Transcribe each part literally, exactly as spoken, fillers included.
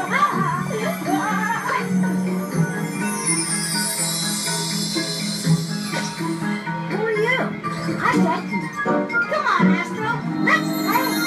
Who are you? I'm Denkou. Come on, Astro. Let's play.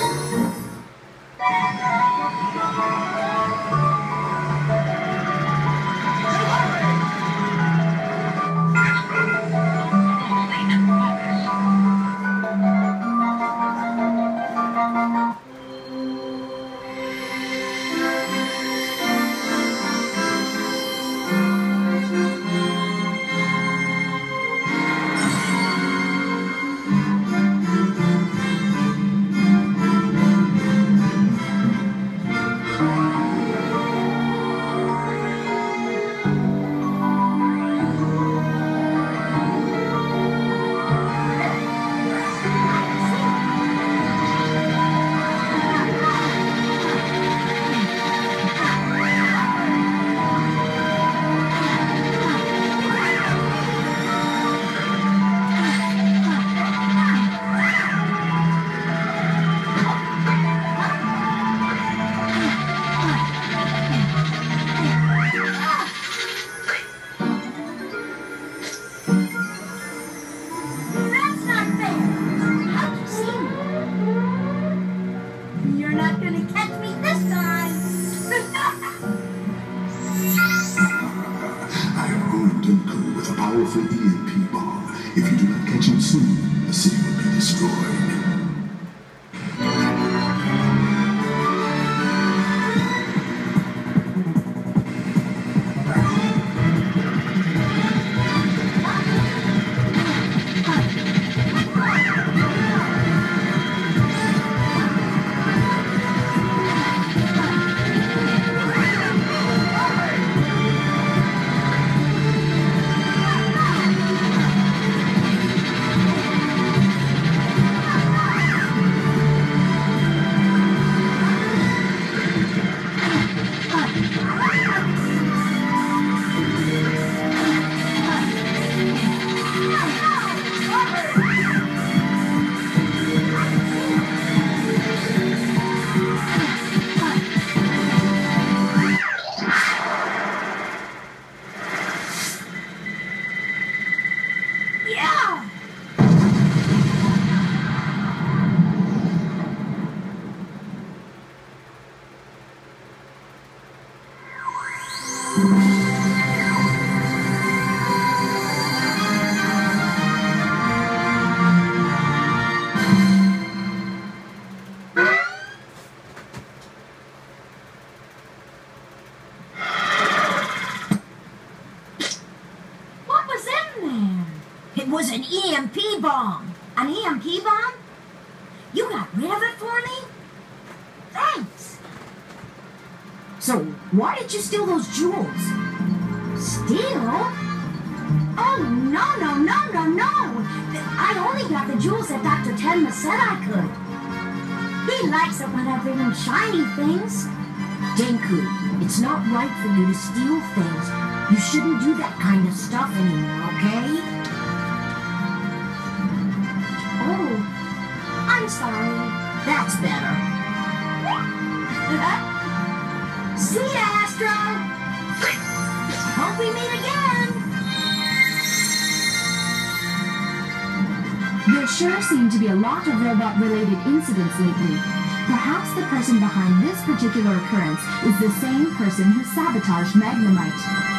Denkou with a powerful E M P bomb. If you do not catch him soon, the city will be destroyed. It was an E M P bomb. An E M P bomb? You got rid of it for me? Thanks. So, why did you steal those jewels? Steal? Oh, no, no, no, no, no. I only got the jewels that Doctor Tenma said I could. He likes it when I bring him shiny things. Denkou, it's not right for you to steal things. You shouldn't do that kind of stuff anymore, okay? Oh, I'm sorry. That's better. See ya, Astro! Hope we meet again! There sure seem to be a lot of robot-related incidents lately. Perhaps the person behind this particular occurrence is the same person who sabotaged Magnemite.